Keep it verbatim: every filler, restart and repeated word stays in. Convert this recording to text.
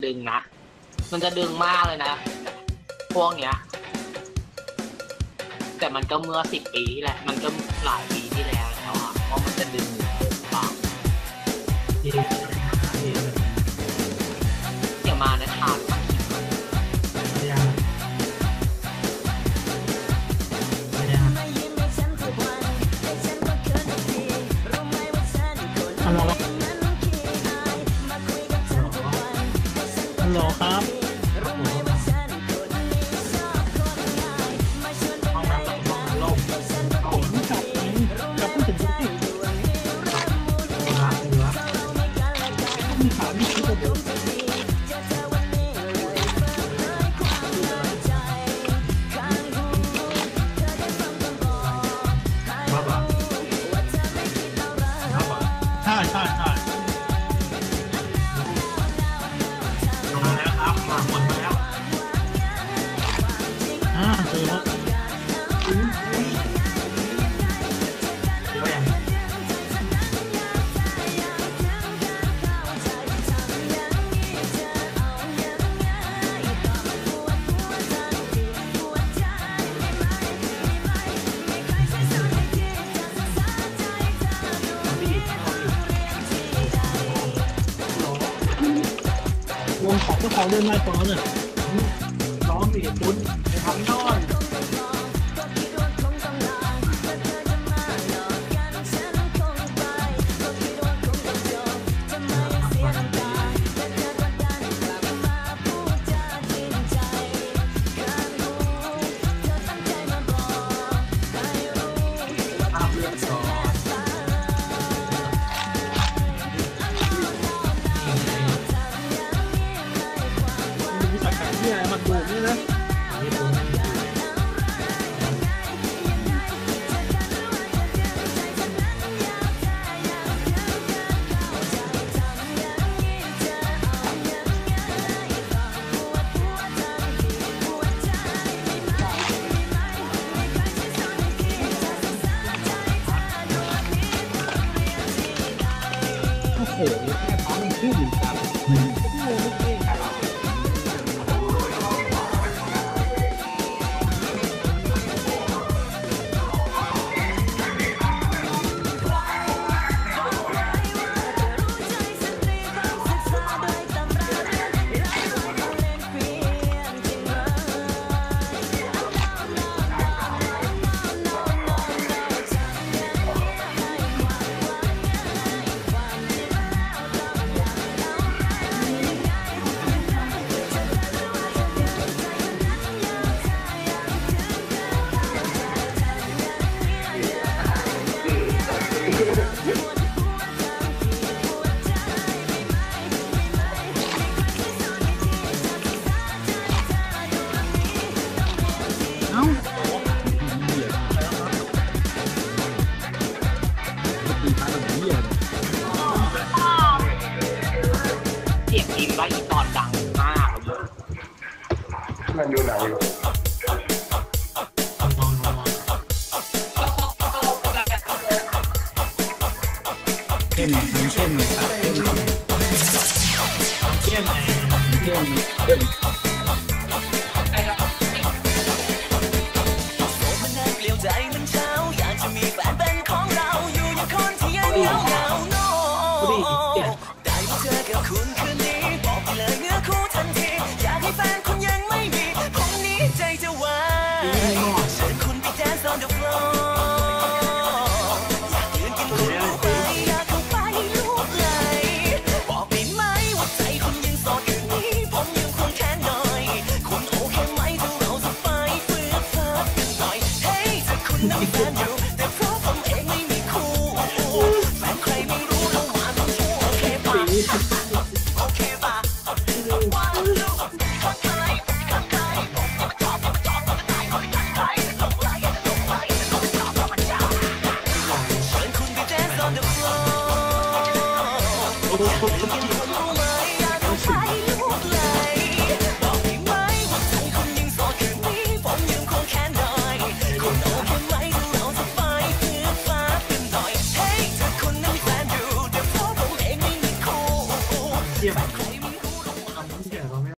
ดึงนะมันจะดึงมากเลยนะพวกเนี้ยแต่มันก็เมื่อสิบปีที่แล้วมันก็หลายปีที่แล้วแล้วอ่ะเพราะมันจะดึงปากเดี๋ยวมานะทานฮัลโหลครับใช่ใช่ใช่มาแล้วครับมาหมดมาแล้วอ่าเจอแล้ววงของเจ้าของเล่นไล่ฟ้าเนี่ยร้องดิปุ้นไปทำนอนมันดูนี่นะโอ้โหแค่ท้องมันขึ้นอยู่กันเสียงอินไว้ตอนดังมากมันอยู่ไหนเข้มเข้มเลยครับเข้มเข้มเข้มบอกได้ไหมว่าใจคุณยังโสดอยู่นี้ผมยังคงแค่นอนเหี้ยเราไม่